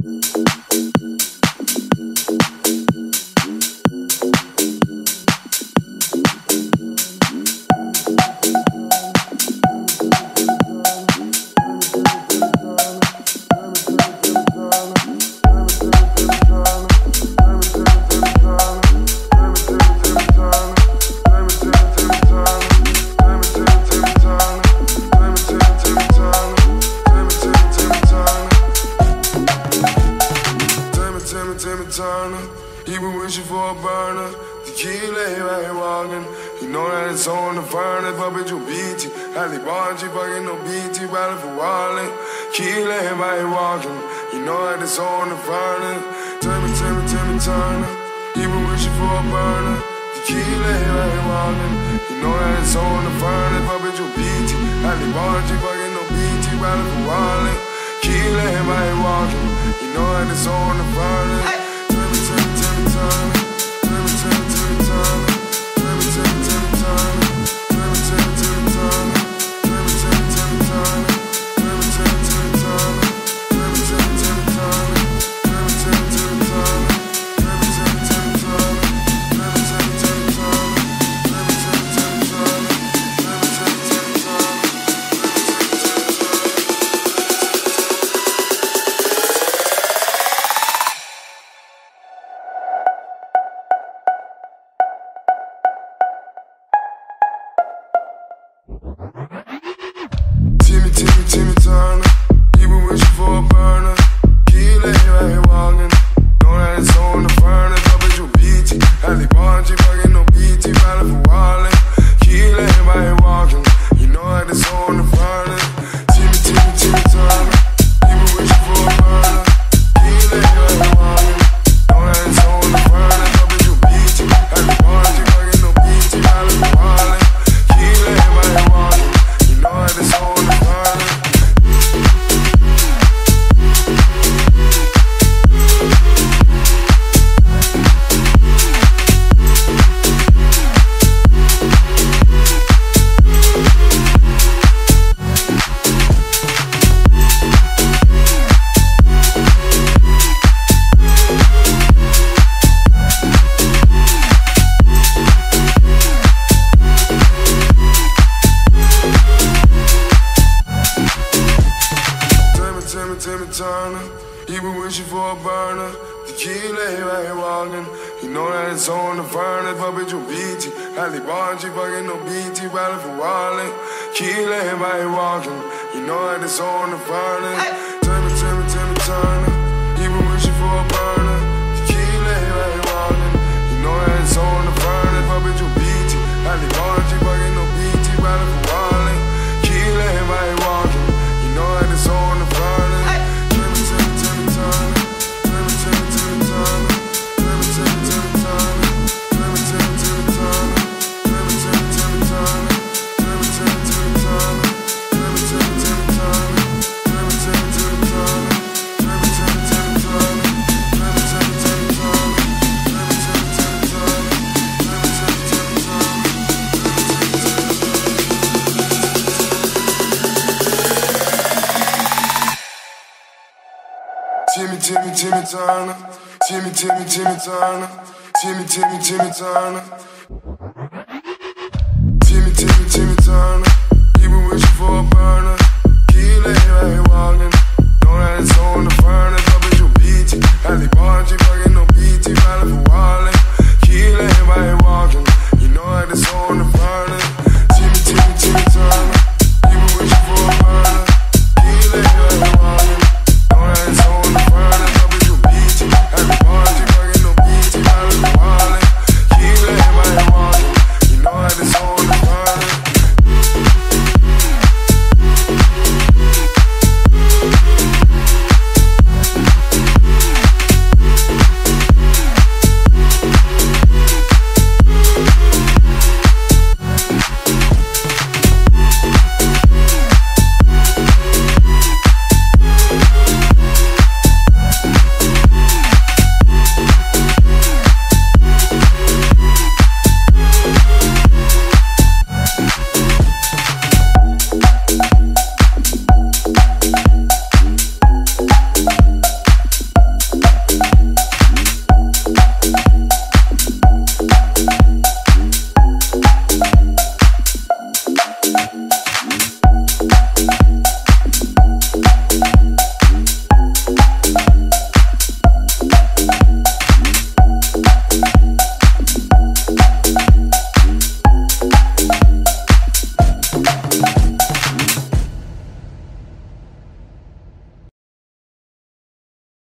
He been wishing for a burner. Tequila, he right here walking. You know that it's on the furnace, but bitch, you beat it. Ali Bonji, fucking no BT, riding for Wally. Tequila, he right here walking. You know that it's on the furnace. Timmy Turner. He been wishing for a burner. Tequila, he right here walking. You know that it's on the furnace, but bitch, you beat it. Ali Bonji, fucking no BT, riding for Wally. Tequila, he right here walking. You know that it's on the furnace. Timmy Turner, he been wishing for a burner. Tequila, he right here walking. Know that it's on the furnace, but bitch, you beat it. Ali Bonji, fucking no BT, riding for Wally. Tequila, he right here walking. You know that it's on the furnace. Timmy Turner, he been wishing for a burner. Tequila, he right here walking. Know that it's on the furnace, but bitch, you beat it. Ali Bonji, fucking no BT, riding for Wally. Tequila, he right here walking. You know that it's on the furnace. Timmy Turner, he been wishing for a burner. Tequila, he right here walking. You know that it's on the furnace, but bitch, you beat it. Ali Bonji, fucking no BT, riding for Wally. Tequila, he right here walking. You know that it's on the furnace. Timmy Turner, he been wishing for a burner. Tequila, he right here walking. You know that it's on the furnace, but bitch, you beat it. Ali Bonji, fucking no BT, riding for Wally. Tequila, he right here walking. You know that it's on the furnace. Timmy Turner, Timmy Turner, Timmy Turner, Timmy Turner, he been wishing for a burner. Tequila, he right here walking. Know that it's on the furnace.